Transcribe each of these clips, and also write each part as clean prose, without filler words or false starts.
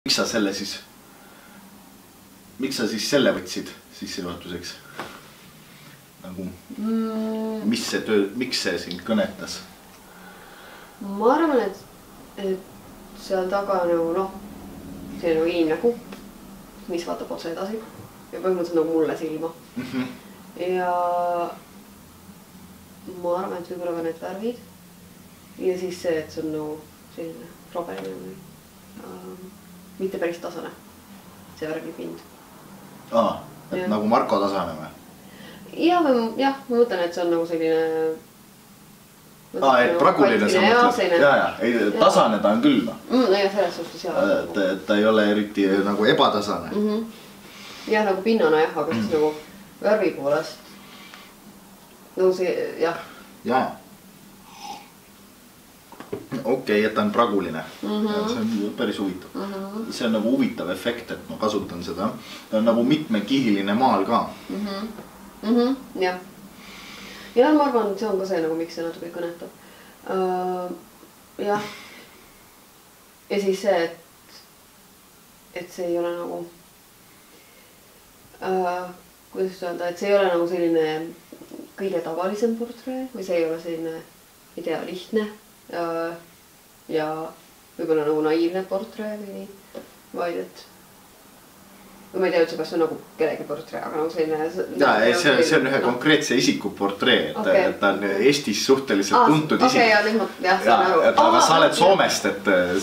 Miks sa siis selle võtsid sissejuhatuseks? Nagu, miks see sind kõnetas? Ma arvan, et seal taga nagu, see on inimene kupp, mis vaatab otse edasi ja põhimõtteliselt nagu mulle silma. Ja ma arvan, et võib-olla ka need värvid ja siis see, et see on nagu selline robeline või mitte päris tasane. See värgib mind. Et nagu Marko tasane või? Jah, ma mõtlen, et see on nagu selline... et praguline sa mõtled? Ei, tasane ta on küll. Jah, selles suhtes jah. Ta ei ole eriti nagu ebatasane. Jah, nagu pinnana jah, aga siis nagu värvi poolest. Nagu see, jah. Jah. Okei, et ta on praguline. See on päris huvitav. See on nagu huvitav efekt, et ma kasutan seda. Ta on nagu mitmekihiline maal ka. Jah. Ja ma arvan, et see on ka see, nagu miks see natuke kõnetab. Jah. Ja siis see, et see ei ole nagu... Kuidas öelda, et see ei ole nagu selline kõige tavalisem portree või see ei ole selline, ei tea, lihtne ja võib-olla nagu naiivne portree või nii, vaid et ma ei tea üldse, kas see on nagu kellegi portree, aga nagu selline... See on ühe konkreetse isiku portree, et ta on Eestis suhteliselt tuntud isik. Okei, jah, see on nagu... Aga sa oled Soomest, et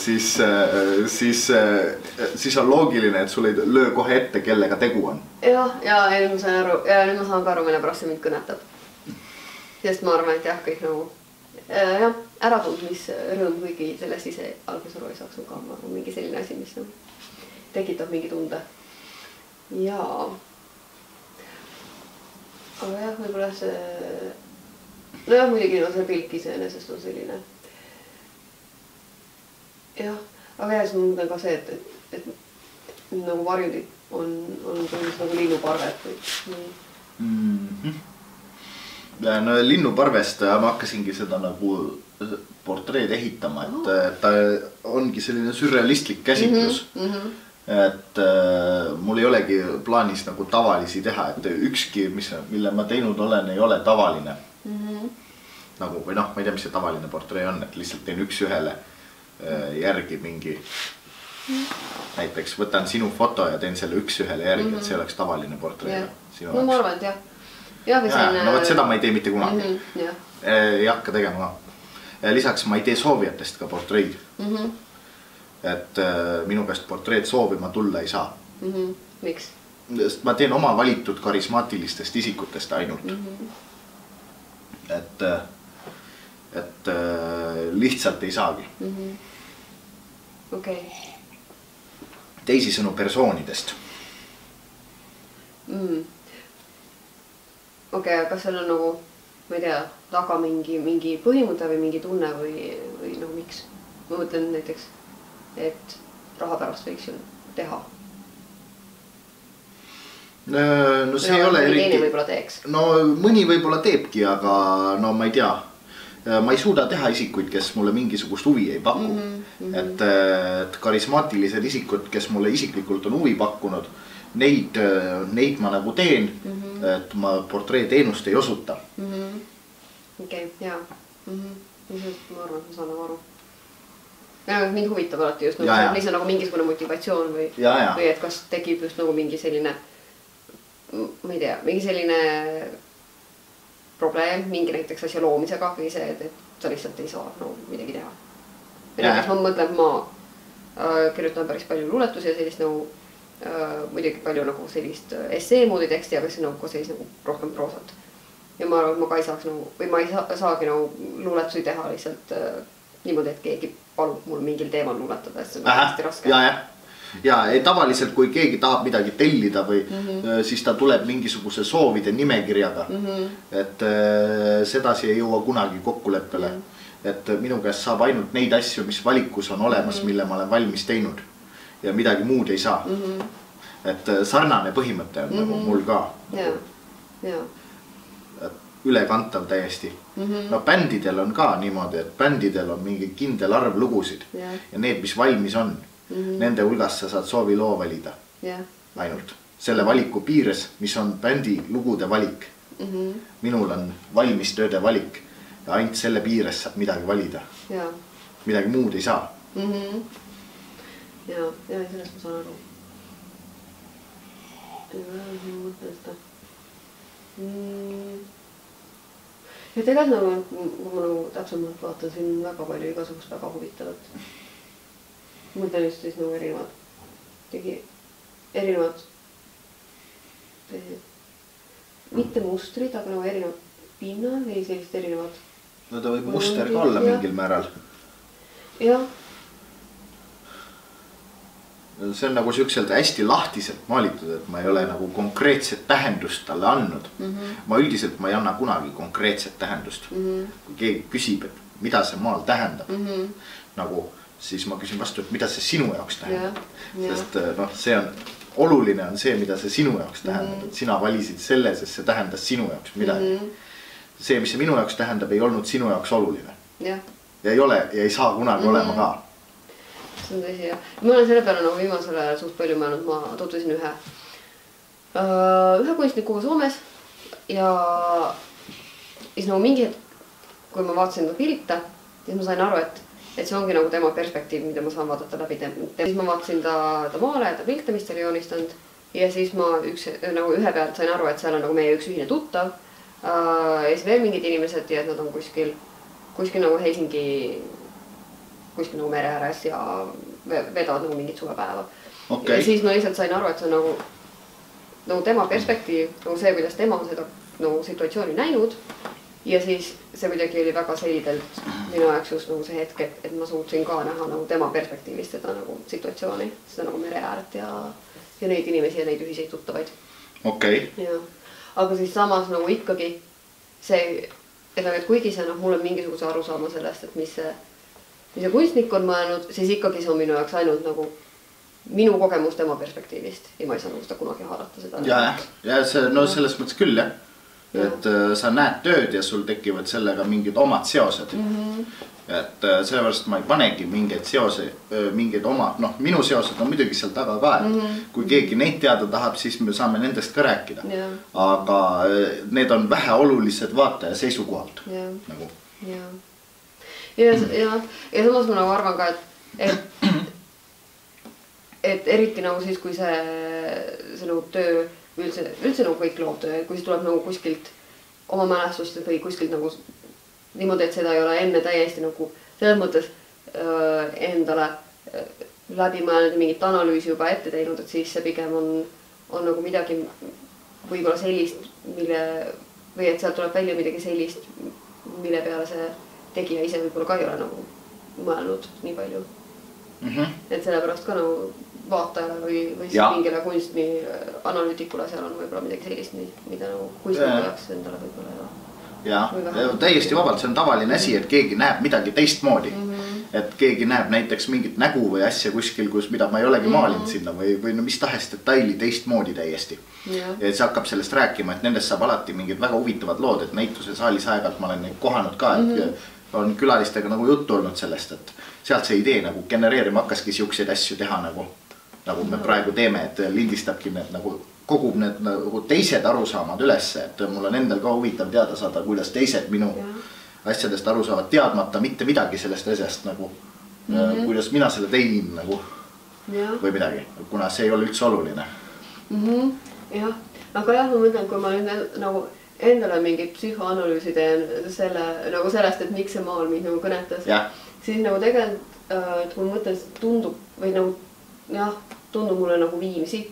siis on loogiline, et sul ei löö kohe ette, kellega tegu on. Ja nüüd ma saan ka aru, mille pärast see mind kõnetab. Sest ma arvan, et jah, kõik nagu... Jah, äratundmisrõõm, kuigi sellest ise alguses aru ei saaks ka mingi selline asi, mis tekitab mingi tunde. Jaa. Aga jah, võib-olla see... No jah, muidugi see pilk iseenesest on selline. Jah, aga jah, siis ma mõtlen ka see, et nagu varjundid on põhimõtteliselt nagu linnuparved või nii. No linnuparvest ma hakkasingi seda nagu portreed ehitama, et ta ongi selline sürrealistlik käsitlus. Et mul ei olegi plaanis nagu tavalisi teha, et ükski, mille ma teinud olen, ei ole tavaline. Nagu, või ma ei tea, mis see tavaline portree on, et lihtsalt teen üks ühele järgi mingi, näiteks võtan sinu foto ja teen selle üks ühele järgi, et see oleks tavaline portree. No ma arvan, et jah. No võt seda ma ei tee mitte kunagi. Ei hakka tegema ka. Lisaks ma ei tee soovijatest ka portreid. Et minu käest portreed soovima tulla ei saa. Miks? Ma teen oma valitud karismaatilistest isikutest ainult. Et lihtsalt ei saagi. Okei. Teisisõnu persoonidest. Okei, aga kas seal on nagu, ma ei tea, taga mingi põhimõte või mingi tunne või nagu miks? Ma mõtlen näiteks, et raha pärast võiks ju teha. No see ei ole eriti... Mõni teine võib-olla teeks. No mõni võib-olla teebki, aga no ma ei tea. Ma ei suuda teha isikuid, kes mulle mingisugust huvi ei paku. Et karismaatilised isikud, kes mulle isiklikult on huvi pakkunud, neid ma nagu teen, et ma portree teenust ei osuta. Okei, jaa. Ma arvan, et ma saan nagu aru. Ja mind huvitab alati just, mis on nagu mingisugune motivatsioon või et kas tekib just nagu mingi selline, ma ei tea, mingi selline probleem, mingi näiteks asja loomisega või see, et sa lihtsalt ei saa midagi teha. Näiteks ma mõtlen, et ma kirjutan päris palju luuletusi ja sellist nagu muidugi palju nagu sellist essee moodi teksti, aga see nagu sellist nagu rohkem proosat. Ja ma arvan, et ma ka ei saaks nagu, või ma ei saagi nagu luuletusi teha lihtsalt niimoodi, et keegi palub mul mingil teemal luuletada, et see on hästi raske. Ja tavaliselt, kui keegi tahab midagi tellida või siis ta tuleb mingisuguse soovide nimekirjaga, et sedasi ei jõua kunagi kokkuleppele, et minu käest saab ainult neid asju, mis valikus on olemas, mille ma olen valmis teinud ja midagi muud ei saa. Et sarnane põhimõte on nagu mul ka. Ülekantav täiesti. No bändidel on ka niimoodi, et bändidel on mingi kindel arv lugusid ja need, mis valmis on, nende hulgas sa saad soovi loo valida ainult. Selle valiku piires, mis on bändi lugude valik. Minul on valmis tööde valik ja ainult selle piires saab midagi valida. Midagi muud ei saa. Ja sellest ma saan aru. Ja tegelikult kui ma täpsemalt vaatan siin väga palju igasugust väga huvitavat. Mõtlen just siis erinevad mitte mustrid, aga erinevad pinnad või sellist erinevad. No ta võib muster ka olla mingil määral. Jah. See on nagu siukselt hästi lahtiselt maalitud, et ma ei ole nagu konkreetset tähendust talle andnud. Ma üldiselt ma ei anna kunagi konkreetset tähendust. Kui keegi küsib, et mida see maal tähendab, nagu siis ma küsin vastu, et mida see sinu jaoks tähendab. Sest see on oluline on see, mida see sinu jaoks tähendab. Et sina valisid selle, sest see tähendas sinu jaoks midagi. See, mis see minu jaoks tähendab, ei olnud sinu jaoks oluline. Ja ei ole ja ei saa kunagi olema ka. See on tõsi, jah. Ma olen selle peale viimasel ajal suht palju mõelnud. Ma tutvusin ühe kunstnikuga Soomes ja siis mingi hetk, kui ma vaatasin ta pilte, siis ma sain aru, et see ongi tema perspektiiv, mida ma saan vaadata läbi. Siis ma vaatasin ta maale ja ta pilte, mis ta oli joonistanud ja siis ma ühe pealt sain aru, et seal on meie üks ühine tuttav ja siis veel mingid inimesed ja nad on kuskil Helsingi kuskil mere ääres ja vedavad mingit suvepäeva. Ja siis ma lihtsalt sain aru, et see on tema perspektiiv, see, kuidas tema on seda situatsiooni näinud. Ja siis see kuidagi oli väga selgelt minu jaoks just see hetk, et ma suutsin ka näha tema perspektiivist seda situatsiooni, seda mere äärt ja neid inimesi ja neid ühiseid tuttavaid. Aga siis samas ikkagi see, et kuigi see mul on mingisuguse arusaama sellest, et mis see kunstnik on mõelnud, siis ikkagi see on minu jaoks ainult minu kogemus tema perspektiivist ja ma ei saa seda kunagi haarata seda. Ja see, selles mõttes küll, jah. Et sa näed tööd ja sul tekivad sellega mingid omad seosed. Et sellepärast ma ei panegi mingeid seose, mingeid oma, minu seosed on muidugi seal taga ka, et kui keegi neid teada tahab, siis me saame nendest ka rääkida. Aga need on vähe olulised vaataja seisukohalt. Ja samas ma arvan ka, et eriti siis, kui see töö, üldse kõik loovtöö, kui see tuleb kuskilt oma mälestust või kuskilt niimoodi, et seda ei ole enne täiesti selles mõttes endale läbi mõelnud ja mingit analüüsi juba ette teinud, et siis see pigem on midagi võib-olla sellist, või et sealt tuleb välja midagi sellist, mille peale see tegija ise võib-olla ka ei ole mõelnud nii palju. Et sellepärast ka vaatajale või mingile kunstni analüütikule seal on võib-olla midagi sellist, mida kunstniku jaoks endale võib-olla ei ole. Ja täiesti vabalt, see on tavaline asi, et keegi näeb midagi teistmoodi. Et keegi näeb näiteks mingit nägu või asja kuskil, mida ma ei olegi maalinud sinna või mis tahes detaili teistmoodi täiesti. Ja see hakkab sellest rääkima, et nendest saab alati mingid väga huvitavad lood, et näituse saalis aegalt ma olen neid kohanud ka, et on külalistega juttu olnud sellest, et sealt see idee genereerima hakkaski siukseid asju teha nagu me praegu teeme, et lindistabki need kogub need teised arusaamad ülesse, et mul on endal ka huvitav teada saada, kuidas teised minu asjadest aru saavad teadmata mitte midagi sellest asjast, kuidas mina selle tein või midagi, kuna see ei ole üldse oluline. Jah, aga jah, ma mõtlen, kui ma nüüd endale mingit psühhoanalüüsi teen sellest, et miks see maal mind kõnetas, siis tegelikult, et kui ma mõtlen, tundub või tundub mulle Viimsi.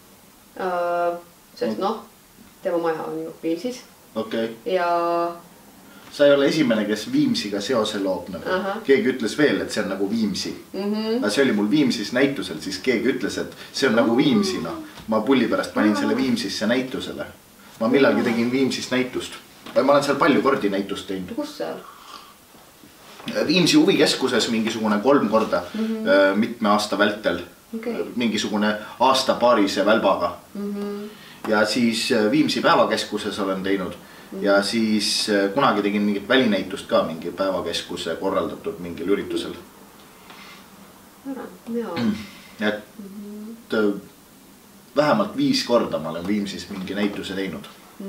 Sest tema maja on ju Viimsis. Ja sa ei ole esimene, kes Viimsiga seose loob. Keegi ütles veel, et see on Viimsi. See oli mul Viimsis näitusel, siis keegi ütles, et see on Viimsi. Ma pulli pärast panin selle Viimsisse näitusele. Ma millalgi tegin Viimsis näitust. Ma olen seal palju kordi näitust teinud. Kus seal? Viimsi huvikeskuses mingisugune 3 korda mitme aasta vältel. Mingisugune aastapaarise välbaga. Ja siis Viimsi päevakeskuses olen teinud. Ja siis kunagi tegin mingit välinäitust ka mingi päevakeskuse korraldatud mingil üritusel. et vähemalt 5 korda ma olen Viimsis mingi näituse teinud.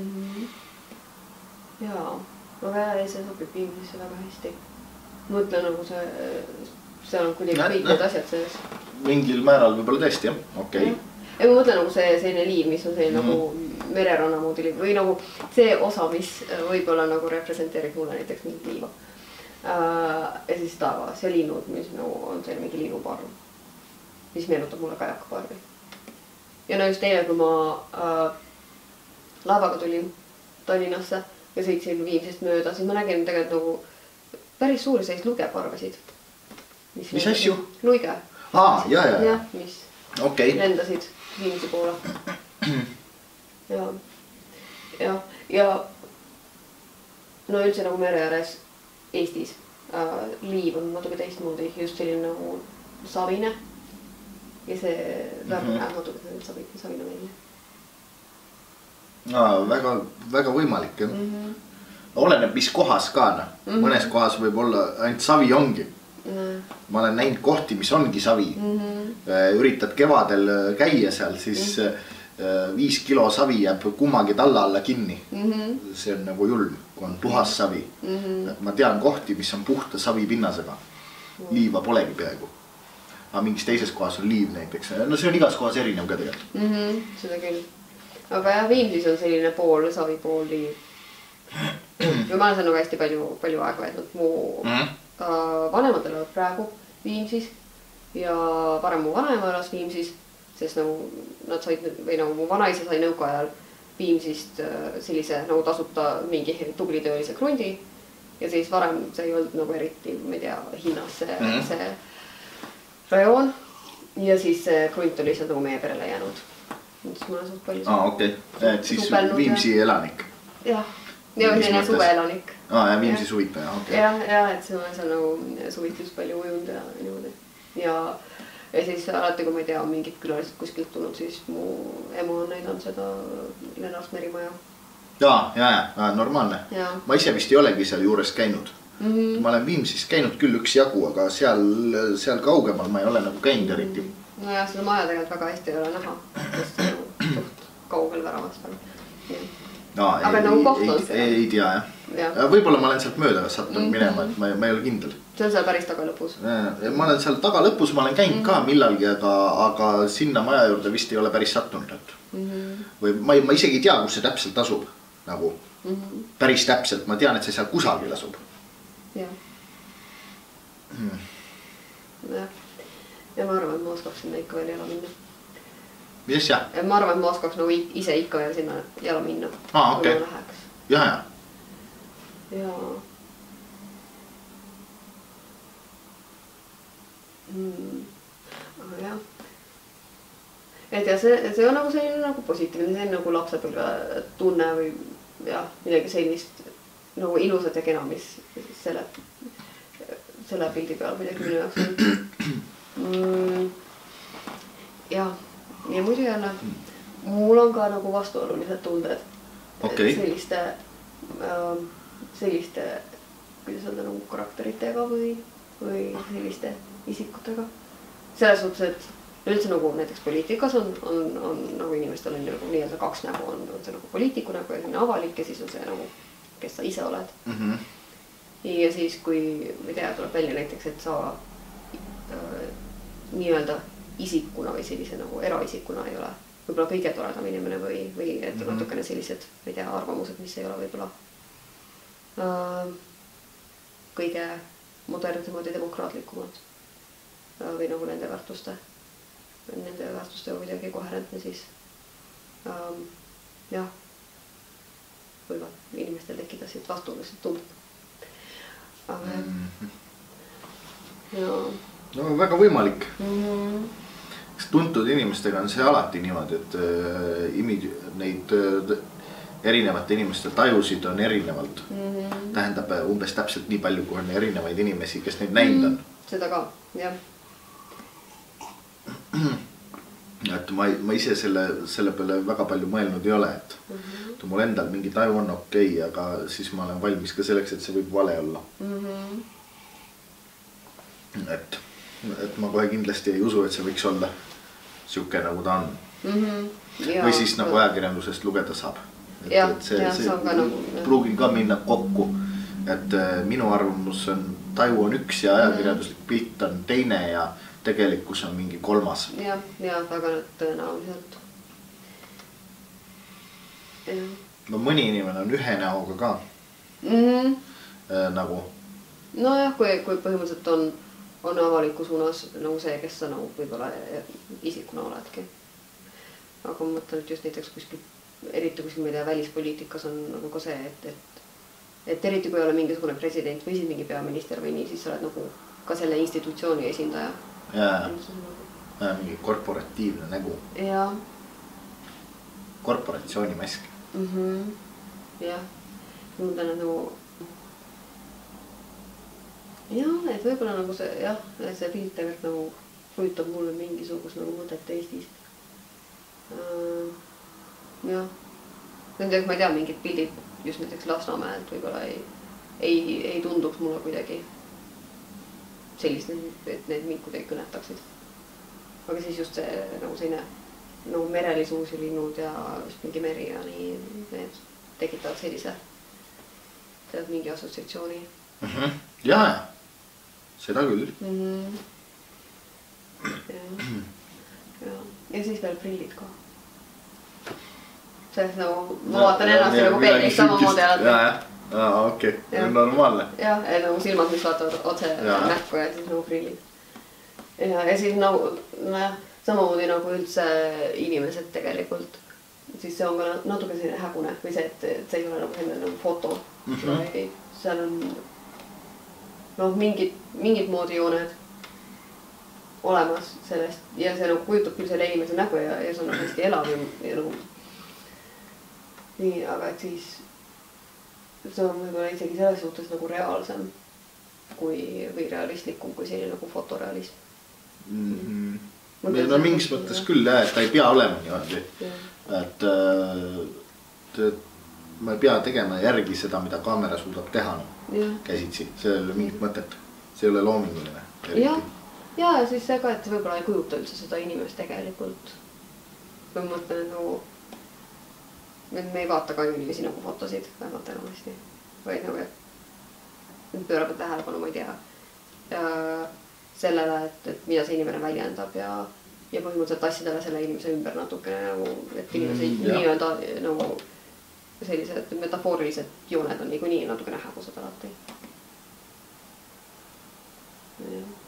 Jaa, aga see sobib Viimsisse väga hästi. Mõtlen nagu seal on kuidagi kõik need asjad sees. Mingil määral võib-olla tõesti, jah, okei. Ja ma mõtlen nagu see selline liiv, mis on selline nagu mereranna moodi liiv või nagu see osa, mis võib-olla nagu representeerib mulle näiteks mingit liiva. Ja siis taevas ja linnud, mis nagu on selline mingi linnuparv, mis meenutab mulle kajakaparvi. Ja no just eile, kui ma laevaga tulin Tallinnasse ja sõitsin Viimsist mööda, siis ma nägin tegelikult nagu päris suuri sellist lugeparvesid. Mis asju? Luige. Ja. Mis lendasid Viimsi poole. Ja no üldse nagu mere ääres Eestis liiv on natuke teistmoodi, just selline nagu savine ja see värv näeb natuke savine välja. Väga, väga võimalik, jah. Oleneb, mis kohas ka, mõnes kohas võib olla ainult savi ongi. Ma olen näinud kohti, mis ongi savi. Üritad kevadel käia seal, siis 5 kilo savi jääb kummagi talla alla kinni. See on nagu julm, kui on puhas savi. Ma tean kohti, mis on puhta savi pinnasega. Liiva polegi peaaegu. Aga mingis teises kohas on liiv näiteks. No see on igas kohas erinev ka tegelikult. Seda küll. Aga jah, Viimsis on selline pool savi, pool liiv. Ja ma olen seal nagu hästi palju aega veetnud. Mu vanemad elavad praegu Viimsis ja varem mu vanaema elas Viimsis. Sest nagu nad said, või nagu mu vanaisa sai nõuka ajal Viimsist sellise nagu tasuta mingi tublitöölise krundi. Ja siis varem see ei olnud nagu eriti, ma ei tea, hinnas see rajoon. Ja siis see krunt on lihtsalt nagu meie perele jäänud. Siis ma olen suht palju okei. Et siis Viimsi elanik. Jah, ja selline suveelanik. Ja Viimsi suvitaja, okei. Ja, et see on seal nagu suvitlus palju ujund ja niimoodi. Ja siis alati, kui ma ei tea, mingid külalised kuskilt tulnud, siis mu emu on näidanud seda Lennart Merimaja. Ja, normaalne. Ma ise vist ei olegi seal juures käinud. Ma olen Viimsis käinud küll üks jagu, aga seal kaugemal ma ei ole nagu käinud eriti. No jah, seda maja tegelikult väga hästi ei ole näha, sest see on suht kaugel väravast veel. Aga nagu koht on see. Ei tea, jah. Võib-olla ma olen sealt mööda sattunud minema, et ma ei ole kindel. See on seal päris taga lõpus. Ma olen seal taga lõpus, ma olen käinud ka millalgi, aga sinna maja juurde vist ei ole päris sattunud. Või ma isegi ei tea, kus see täpselt asub. Nagu päris täpselt, ma tean, et see seal kusagil asub. Jah. Ja ma arvan, et ma oskaks sinna ikka veel jala minna. Mis asja? Ma arvan, et ma oskaks nagu ise ikka veel sinna jala minna. Okei. Ja. Aga jah. Et ja see on nagu selline nagu positiivne, see on nagu lapsepõlve tunne või jah, midagi sellist nagu ilusat ja kena, mis selle pildi peal midagi minu jaoks. Ja muidu jälle, mul on ka nagu vastuolulised tunded selliste, kuidas öelda, nagu karakteritega või selliste isikutega. Selles suhtes, et üldse nagu näiteks poliitikas on nagu inimestel on nagu nii-öelda 2 nägu, on see nagu poliitiku nägu ja avalik ja siis on see nagu, kes sa ise oled. Ja siis, kui ma ei tea, tuleb välja näiteks, et sa nii-öelda isikuna või sellise nagu eraisikuna ei ole võib-olla kõige toredam inimene või et natukene sellised, ma ei tea, arvamused, mis ei ole võib-olla kõige modernsemad ja demokraatlikumad või nagu nende väärtuste kuidagi koherentne, siis jah, võivad inimestel tekkida siit vastuolulised tunded. Aga no väga võimalik. Tuntud inimestega on see alati niimoodi, et neid erinevate inimeste tajusid on erinevalt. Tähendab umbes täpselt nii palju, kui on erinevaid inimesi, kes neid näinud on. Seda ka, jah. Et ma ise selle peale väga palju mõelnud ei ole, et mul endal mingi taju on okei, aga siis ma olen valmis ka selleks, et see võib vale olla. Et et ma kohe kindlasti ei usu, et see võiks olla siuke nagu ta on. Ja, või siis nagu ajakirjandusest lugeda saab. See on ka nagu pruugin ka minna kokku, et minu arvamus on, taju on üks ja ajakirjanduslik pilt on teine ja tegelikkus on mingi kolmas. Ja väga tõenäoliselt. No mõni inimene on ühe näoga ka. Nagu. Nojah, kui põhimõtteliselt on avaliku suunas nagu see, kes sa nagu võib-olla isikuna oledki. Aga ma mõtlen, et just näiteks eriti kuskil, ma ei tea, välispoliitikas on nagu ka see, et eriti kui ei ole mingisugune president või siis mingi peaminister või nii, siis sa oled nagu ka selle institutsiooni esindaja. Ja mingi korporatiivne nägu. Ja. Korporatsiooni mask. Jah. Ma mõtlen, et nagu et võib-olla nagu see pilt tegelikult nagu kujutab mulle mingisugust nagu mõtet Eestist. Jah. Näiteks ma ei tea, mingid pildid just näiteks Lasnamäelt võib-olla ei tunduks mulle kuidagi sellist, et need mind kuidagi kõnetaksid. Aga siis just see nagu selline nagu merelisuus ja linnud ja just mingi meri ja nii, need tekitavad sellise mingi assotsiatsiooni. Ja, seda küll. Ja siis veel prillid ka. See nagu, ma vaatan ennast nagu peeglist samamoodi alati. Okei, normaalne. Jah, nagu silmad, mis vaatavad otse näkku ja siis nagu prillid. Ja siis nagu, samamoodi nagu üldse inimesed tegelikult. Siis see on ka natuke selline hägune või see, et see ei ole nagu selline nagu foto. Seal on mingid moodijooned olemas sellest ja see nagu kujutab küll selle inimese nägu ja see on nagu hästi elav ja nagu nii, aga et siis see on võib-olla isegi selles suhtes nagu reaalsem või realistlikum kui selline nagu fotorealism. No mingis mõttes küll jah, et ta ei pea olema niimoodi, et ma ei pea tegema järgi seda, mida kaamera suudab teha käsitsi, see ei ole mingit mõtet, see ei ole loominguline. Ja siis see ka, et võib-olla ei kujuta üldse seda inimest tegelikult. Kui ma mõtlen, et nagu me ei vaata ka inimesi nagu fotosid vähemalt enamasti. Või nagu, et pöörab tähelepanu, ma ei tea, sellele, et mida see inimene väljendab ja põhimõtteliselt tassidele selle inimese ümber natukene nagu, et inimese nii-öelda nagu sellised metafoorilised jooned on niikuinii natukene hägusad alati.